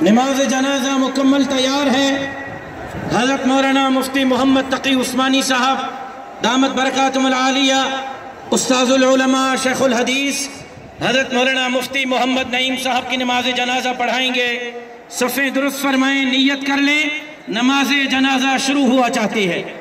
نماز جنازہ مکمل تیار ہے۔ حضرت مولانا مفتی محمد تقی عثمانی صاحب دامت برکاتہم العالیہ، استاذ العلماء شیخ الحدیث حضرت مولانا مفتی محمد نعیم صاحب کی نماز جنازہ پڑھائیں گے۔ صفیں درست فرمائیں، نیت کر لیں، نماز جنازہ شروع ہوا چاہتی ہے۔